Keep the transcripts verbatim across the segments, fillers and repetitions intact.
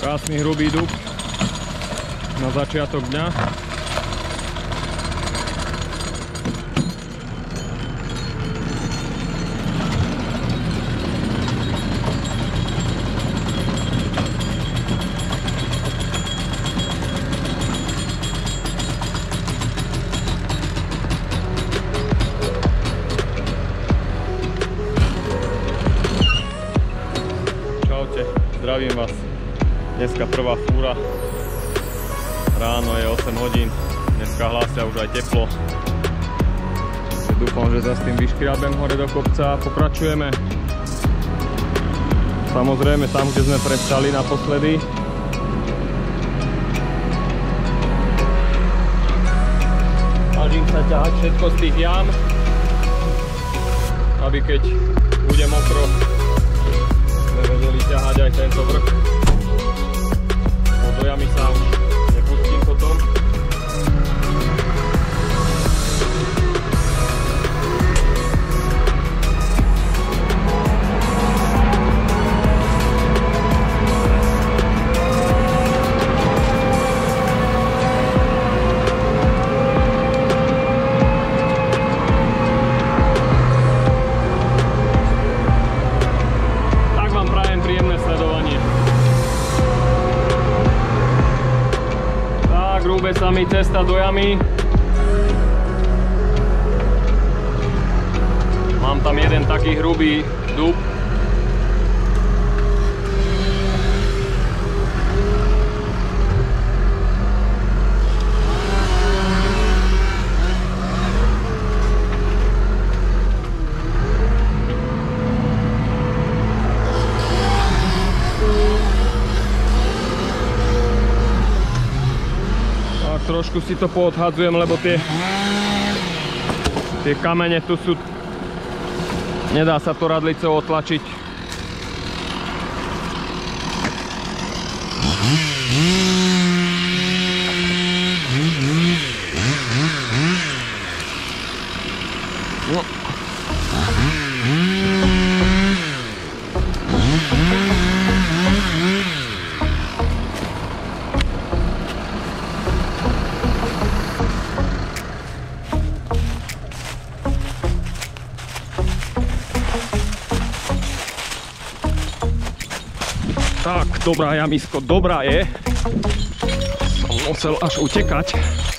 Krásny hrubý dub na začiatok dňa. Čaute, zdravím vás. Dneska prvá fúra. Ráno je osem hodín. Dneska hlásia už aj teplo. Dúfam, že za s tým vyškriabem hore do kopca a pokračujeme. Samozrejme tam, kde sme prestali naposledy. Snažím sa ťahať všetko z tých jam, aby keď bude mokro, sme vedeli ťahať aj tento vrch. Do jamy sa už nepustím potom. Tak vám prajem príjemné sledovanie. Rúbe sa mi cesta do jamy. Mám tam jeden taký hrubý dub. Trošku si to poodhadzujem, lebo tie, tie kamene tu sú, nedá sa to radlicou otlačiť. No. Tak, dobrá jamisko, dobrá je. Som musel až utekať.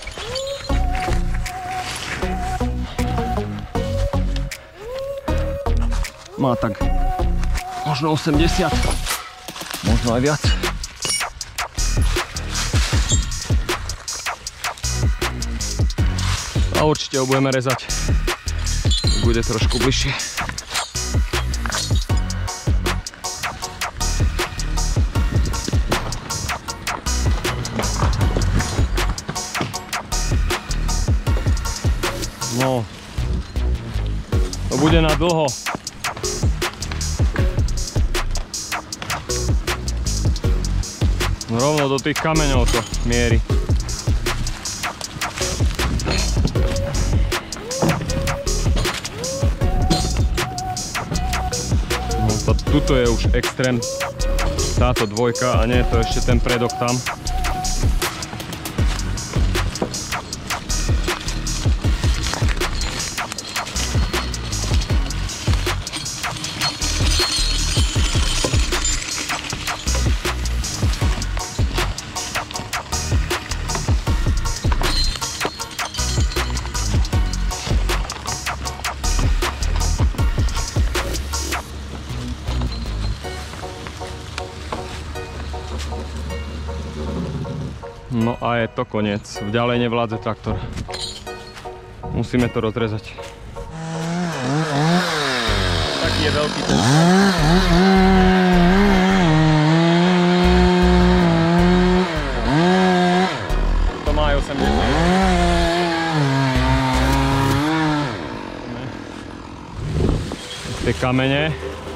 Má tak možno osemdesiat, možno aj viac. A určite ho budeme rezať. Bude trošku bližšie. No, to bude na dlho. Rovno do tých kameňov to mierí. No, to, tuto je už extrém, táto dvojka, a nie je to ešte ten predok tam. No a je to koniec. Ďalej nevládze traktor. Musíme to rozrezať. Taký je veľký ten. To má aj osemdesiat. Tie kamene.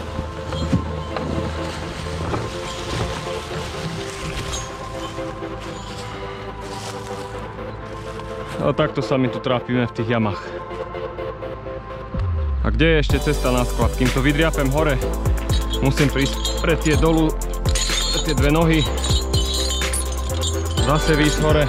A takto sa my tu trápime v tých jamách. A kde je ešte cesta na sklad? Kým to vydriapem hore, musím prísť pre tie dolu, pre tie dve nohy. Zase výsť hore.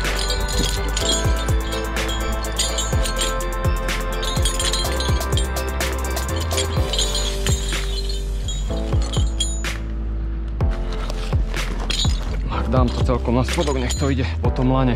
Tak dám to celkom na spodok, nech to ide po tom lane.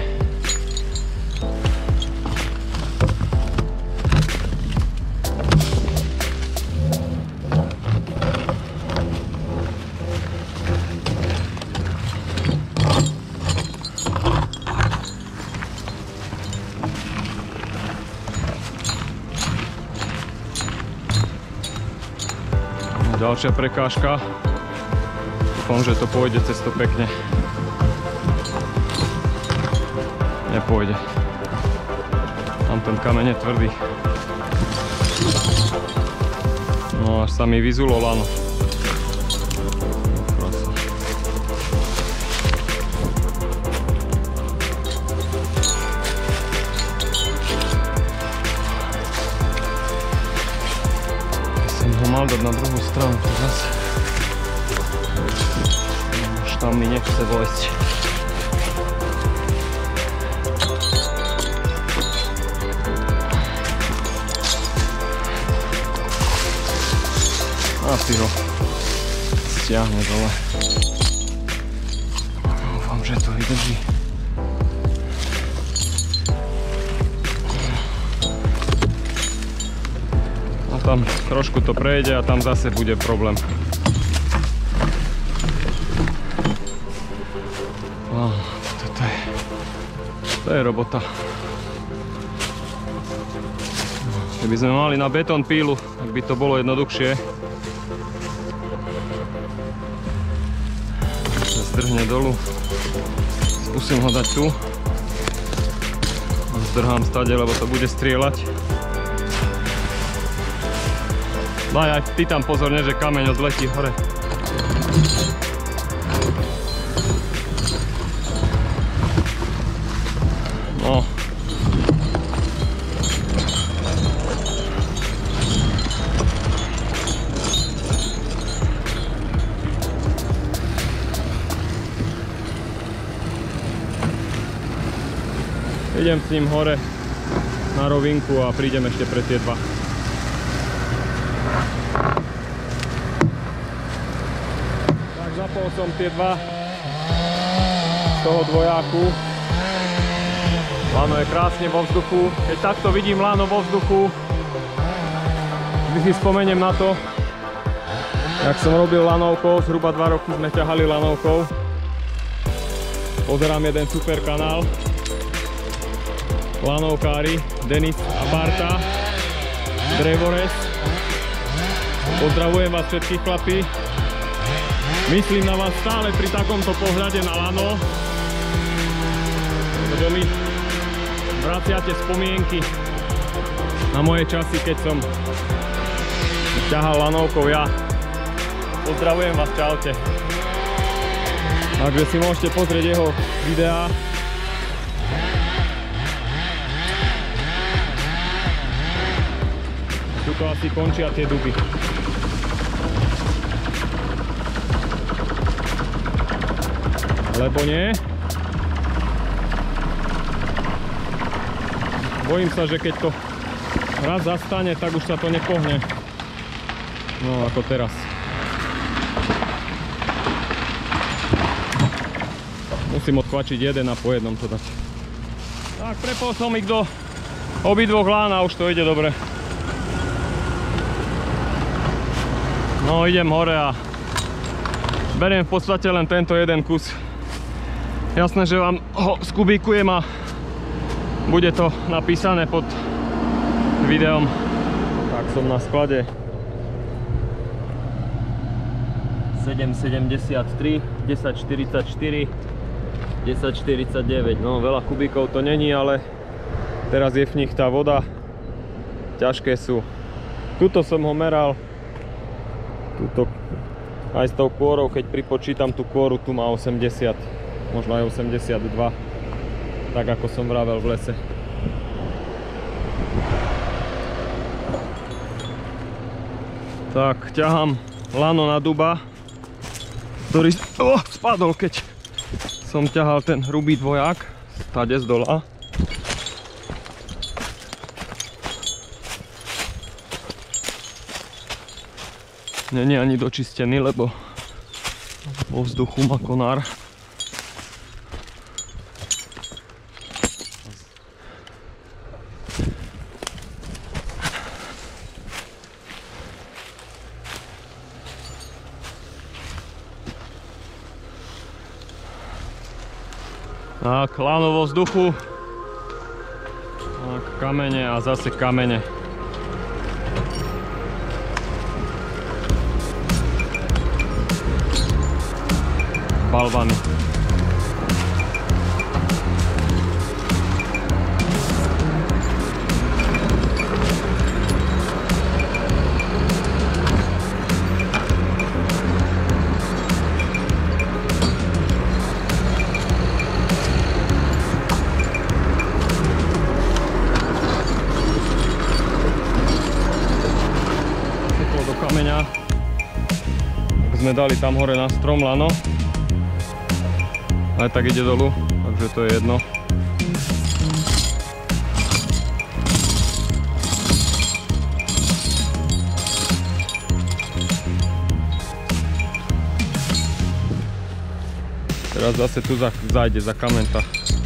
Ďalšia prekážka. Dúfam, že to pôjde cez to pekne. Nepôjde. Tam ten kameň je tvrdý. No až sa mi vyzulo lano. Mal dať na druhú stranu, to zase už tam mi nechce vojsť. Asi ho stiahne dole. Dúfam, že to vydrží. Tam trošku to prejde a tam zase bude problém. No, toto je, to je robota. Keby sme mali na betón pílu, tak by to bolo jednoduchšie. Sa zdrhne dolu. Skúsim ho dať tu. Zdrhám stade, lebo to bude strieľať. Daj aj ty tam pozorne, že kameň odletí hore. No. Idem s ním hore na rovinku a prídem ešte pre tie dva. Zapol som tie dva z toho dvojáku. Lano je krásne vo vzduchu. Keď takto vidím lano vo vzduchu, vždy si spomeniem na to, jak som robil lanovkou, zhruba dva roky sme ťahali lanovkou. Pozerám jeden super kanál. Lanovkári, Denis a Barta, Drevores. Pozdravujem vás všetkých, chlapi. Myslím na vás stále pri takomto pohľade na lano, lebo mi vraciate spomienky na moje časy, keď som ťahal lanovkou ja. Pozdravujem vás, čaute. Takže si môžete pozrieť jeho videá. Tuto asi končia tie duby. Lebo nie. Bojím sa, že keď to raz zastane, tak už sa to nepohne. No ako teraz. Musím odkvačiť jeden a po jednom to dať. Tak prepol som ich do obidvoch lán a už to ide dobre. No idem hore a beriem v podstate len tento jeden kus. Jasné, že vám ho skubíkujem a bude to napísané pod videom. Tak som na sklade sedem sedemdesiattri, desať štyridsaťštyri, desať štyridsaťdeväť. No veľa kubíkov to není, ale teraz je v nich tá voda. Ťažké sú. Tuto som ho meral. Tuto aj s tou kôrou, keď pripočítam tú kôru, tu má osemdesiat. Možno aj osemdesiatdva, tak ako som vravel v lese. Tak, ťahám lano na duba, ktorý oh, spadol, keď som ťahal ten hrubý dvojak stade z dola. Není ani dočistený, lebo vo vzduchu má konár. Tak, láno vo vzduchu, tak, kamene a zase kamene. Balvany. Sme dali tam hore na strom lano, aj tak ide dolu, takže to je jedno. Teraz zase tu zajde za kamenta.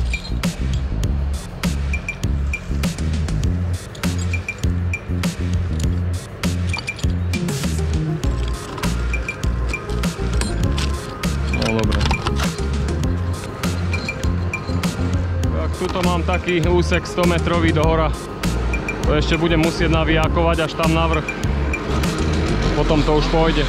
Tuto mám taký úsek sto metrový do hora. To ešte budem musieť navijákovať až tam na vrch. Potom to už pôjde.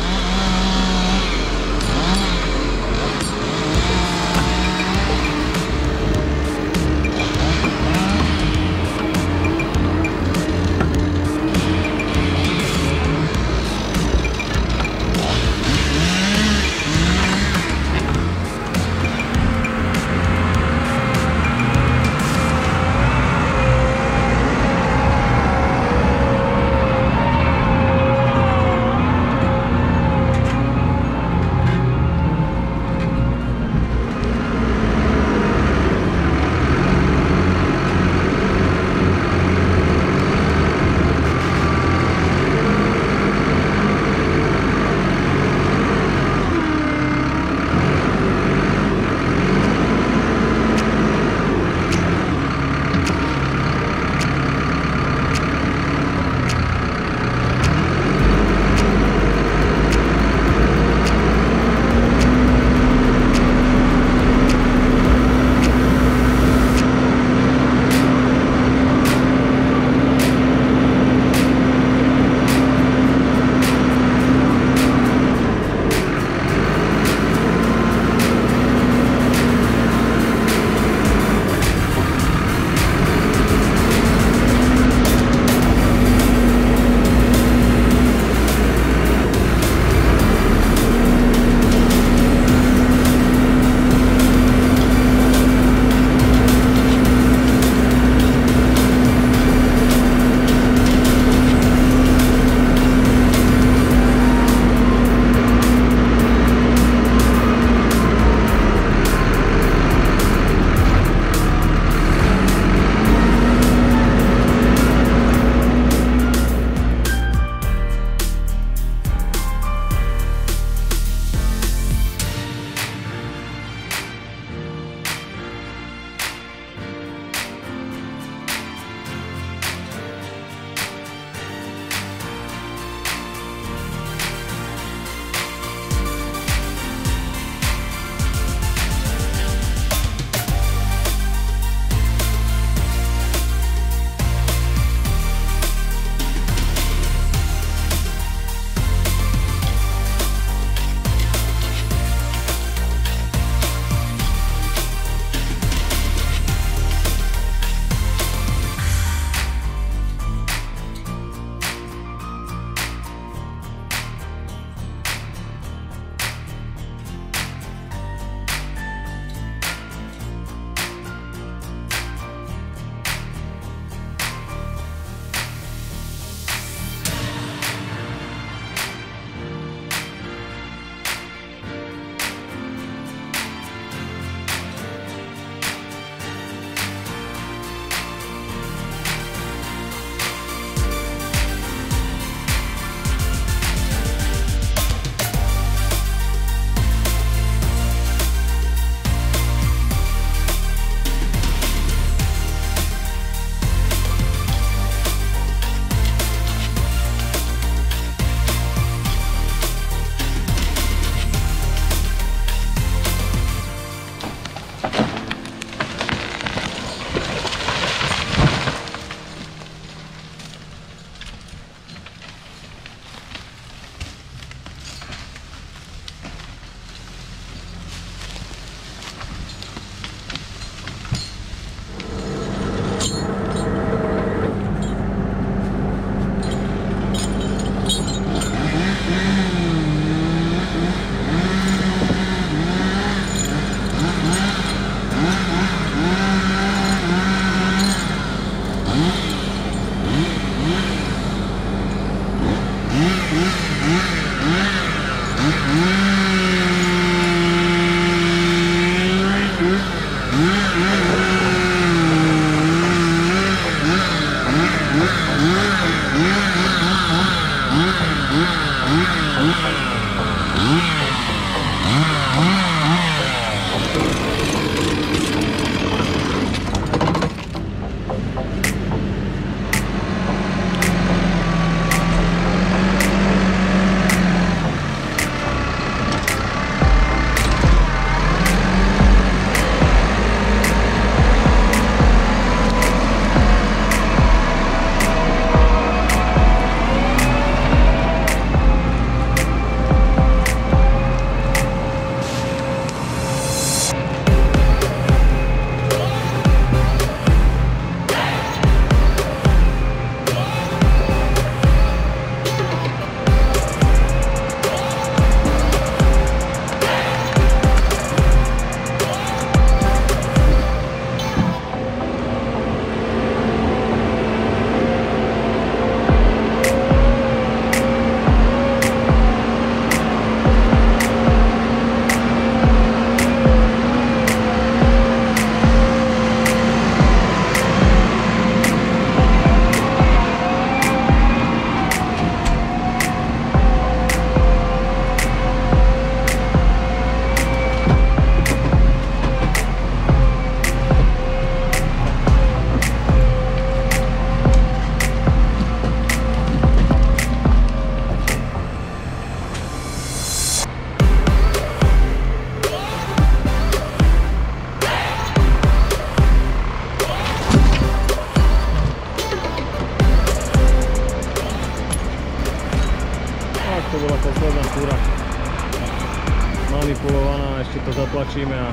a ešte to zatlačíme a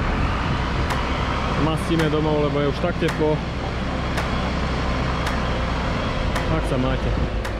mastíme domov, lebo je už tak teplo. Tak sa máte.